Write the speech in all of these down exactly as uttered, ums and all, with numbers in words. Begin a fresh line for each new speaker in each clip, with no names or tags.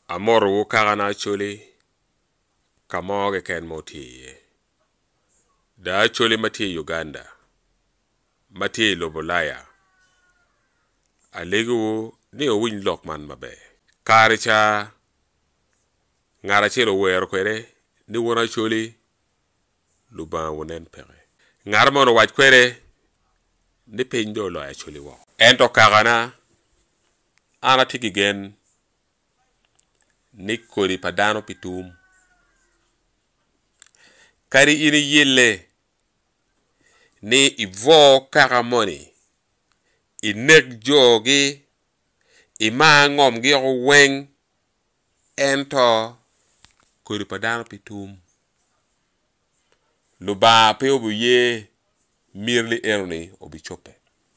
Amoro kagana Acholi kamoge ken moti. Da Acholi mati Uganda. Mati Lobolaya. Alegu ni o win lokman mabe. Karicha ngara chelo wer kwere ni wona Acholi luban wonen pere. Ngara mono waj kwere ni pendo lo Acholi wo. Ento kagana ana tiki gen ni kori padano pitum. Kari ini yille ni ivo karamoni inek jogi imangom gi weng ento kori padano pitum luba pe obu ye mirli eroni obi chope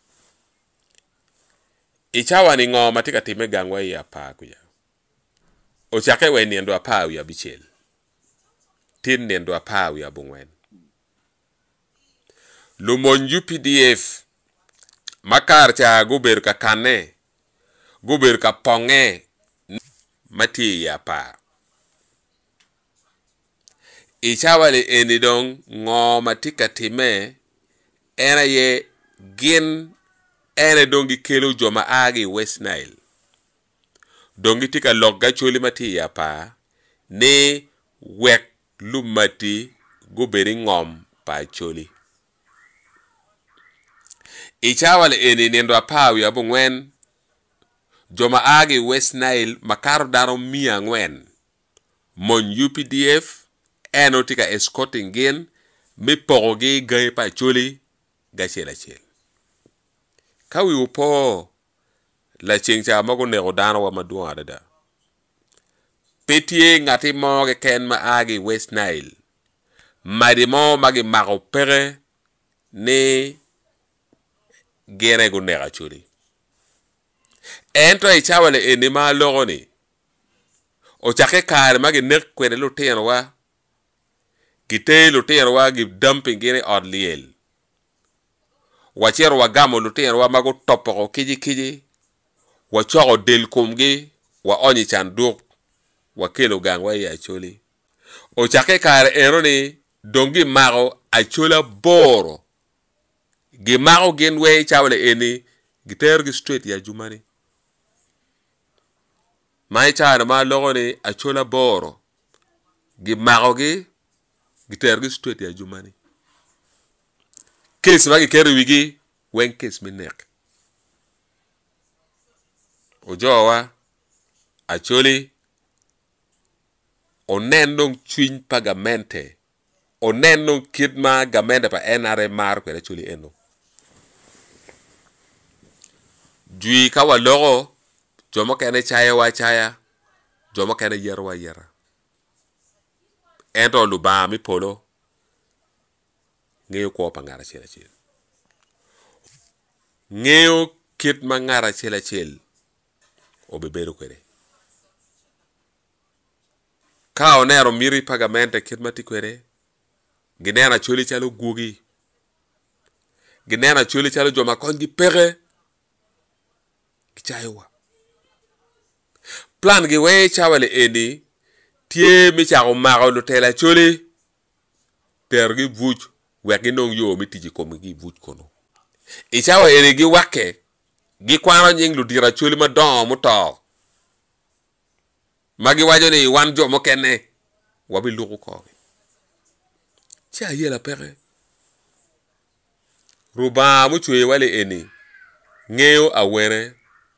ichawa ni ngom atika time gangwa ya Apaa kuya ochake we niendo Apaa ya bichel tin niendo Apaa ya bungwen lumon U P D F makar cha guber ka kane guber ka ponge mati ya Apaa ichawale enidong ngoma tika time ena ye gin ene dongi kelo joma agi West Nile dongi tika logga choli mati ya Apaa ne wek lumati guberi ngom pa choli ichawale eni nendo Apaa ya bungwen joma agi West Nile makaro daro mia ngwen mon U P D F eno tika escorting gen mi porogi gay pa choli gachela chel kawi upo la chingcha mago nego dano wa maduwa dada petie ngati moge ken ma agi West Nile Madi mo magi mago pere ne gere go nega choli ento ichawale eni ma logoni o chake kare magi nek kwede luteno wa gite luteno wa gi dumping gene odliel wachero wa gamo luteno wa mago topoko kiji kiji wachogo del kumgi wa onyi chanduk wa kelo gangwa ya Acholi o chake kare eroni dongi mago Achola boro gi mago gen we chawle eni giter gi straight ya jumani mai chana ma logoni Achola boro gi mago gi giter gi straight ya jumani case magi kere wigi wen case minek ojowa Acholi onenong chwin pagamente onenong kidma gamende pa N R M mar kwere Acholi eno jui kawa logo jomo kene chaya wa chaya jomo kene yero wa yera ento luba mi polo ngeo ko pa ngara chela chel ngeo kit ma ngara chela chel obeberu kwere ka onero miri pagamente kit mati kwere ginena Acholi chalo gugi ginena Acholi chalo joma kongi pere kichayewa plan gi we chawale eni tie mi chago mago lutela Acholi tergi vuj wegi nong yo mitiji komi gi vuj kono ichawa eni gi wake gi kwano nying ludira Acholi madon muto magi wajo ni wan jo mokene wabi lugu ko cha yela pere ruba mu chwe wale eni ngeo awere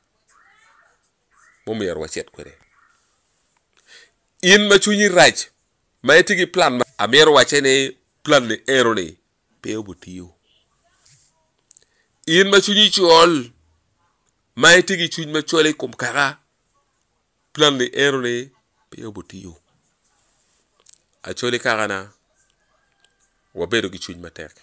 momu yar wachet kwere in machunyi raj maitigi plan ma amer wachene plan ni eroni pe obutiyo in machunyi chol maitigi chuny machole kum kara plan ni eroni pe obutiyo Acholi kagana wabedo gi chuny matek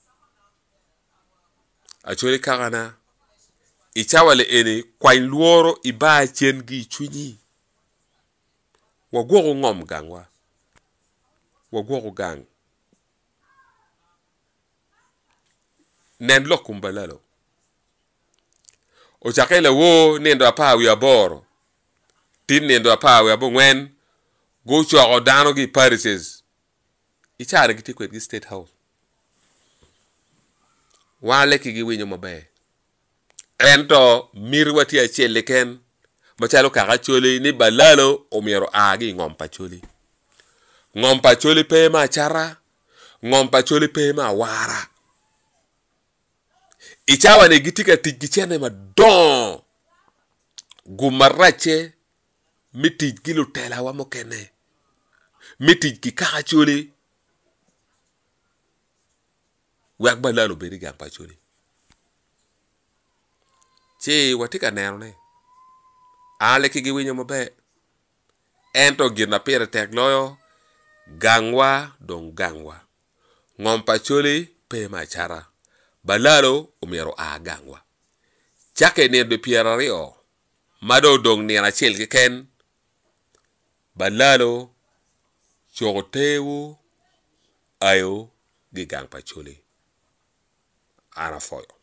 Acholi kagana ichawale eni kwa luoro iba chen gi chunyi wagwogo ngom gangwa wagwogo gang nen lokumbalalo o chakele wo nendo Apaa ya boro tin niendo Apaa we abo ngwen go choko dano gi parishes ichare giti kwet gi State House wale ki gi winyo mabe ento mirwati achiel ken machalo kaka Acholi ni balalo omiero agi ng'ompa Acholi ng'ompa Acholi pe ma chara ng'ompa Acholi pe ma wara ichawa ne gitika tij chene madon gumarache mitij gilu tela wa mokene mitij ki kaka Acholi wak balalo beri gampa Acholi che watika neno ne ale ki gi winyo mabe ento girna pere tek loyo gangwa don gangwa ng'ompa Acholi pe machara balalo omiero a gangwa chake ne de piera rio mado dong ni achiel ki ken balalo chogotewu ayo gi gangpa Acholi ana foyo